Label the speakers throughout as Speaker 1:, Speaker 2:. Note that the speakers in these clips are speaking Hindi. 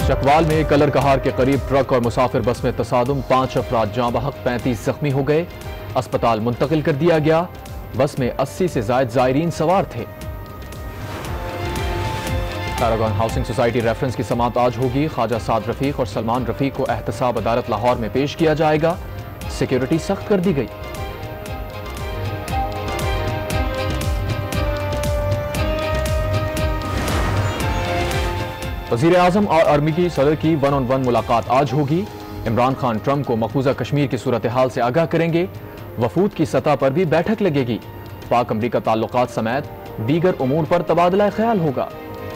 Speaker 1: चकवाल में कलर कहार के करीब ट्रक और मुसाफिर बस में तसादुम, 5 अफराद जाँ बहक, 35 जख्मी हो गए। अस्पताल मुंतकिल कर दिया गया। बस में 80 से ज्यादा जायरीन सवार थे। पैरागॉन हाउसिंग सोसाइटी रेफरेंस की समाअत आज होगी। ख्वाजा साद रफीक और सलमान रफीक को एहतसाब अदालत लाहौर में पेश किया जाएगा। सिक्योरिटी सख्त कर दी गई। वज़ीर आज़म और अमेरिकी सदर की 1-on-1 मुलाकात आज होगी। इमरान खान ट्रंप को मकबूजा कश्मीर की सूरत हाल से आगाह करेंगे। वफूद की सतह पर भी बैठक लगेगी। पाक अमरीका ताल्लुकात समेत दीगर उमूर पर तबादला ख्याल होगा।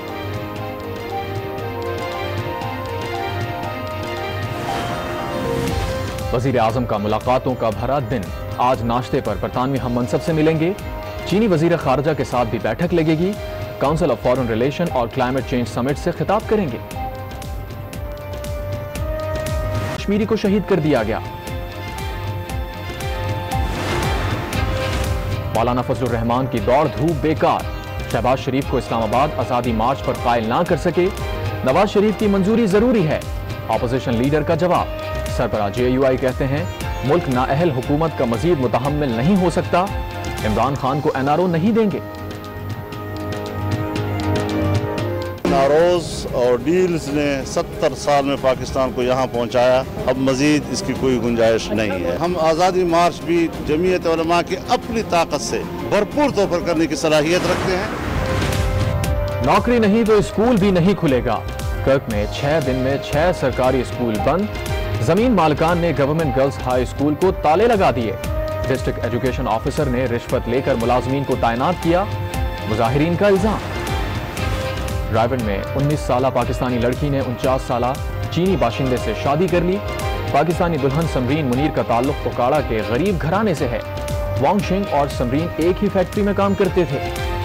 Speaker 1: वज़ीर आज़म का मुलाकातों का भरा दिन। आज नाश्ते पर बरतानवी हम मनसब से मिलेंगे। चीनी वज़ीर खारजा के साथ भी बैठक लगेगी। काउंसिल ऑफ फॉरेन रिलेशन और क्लाइमेट चेंज समिट से खिताब करेंगे। कश्मीरी को शहीद कर दिया गया। मौलाना फजलुर रहमान की दौड़ धूप बेकार। शहबाज शरीफ को इस्लामाबाद आजादी मार्च पर कायल ना कर सके। नवाज शरीफ की मंजूरी जरूरी है। ऑपोजिशन लीडर का जवाब। सरबराह JUI कहते हैं मुल्क नाअहल हुकूमत का मजीद मुतहम्मिल नहीं हो सकता। इमरान खान को NRO नहीं देंगे।
Speaker 2: नारोज और डील्स ने 70 साल में पाकिस्तान को यहाँ पहुँचाया। अब मजीद इसकी कोई गुंजाइश नहीं है। हम आज़ादी मार्च भी जमीयत उलमा की अपनी ताकत से भरपूर तौर पर करने की सलाहियत रखते हैं।
Speaker 1: नौकरी नहीं तो स्कूल भी नहीं खुलेगा। कर्क में 6 दिन में 6 सरकारी स्कूल बंद। जमीन मालिकान ने गवर्नमेंट गर्ल्स हाई स्कूल को ताले लगा दिए। डिस्ट्रिक्ट एजुकेशन ऑफिसर ने रिश्वत लेकर मुलाजमीन को तैनात किया। मुजाहिरीन का इल्जाम। रायबन में 19 साला पाकिस्तानी लड़की ने 49 साला चीनी बाशिंदे से शादी कर ली। पाकिस्तानी दुल्हन समरीन मुनीर का ताल्लुक उकाड़ा के गरीब घराने से है। वांग शिंग और समरीन एक ही फैक्ट्री में काम करते थे।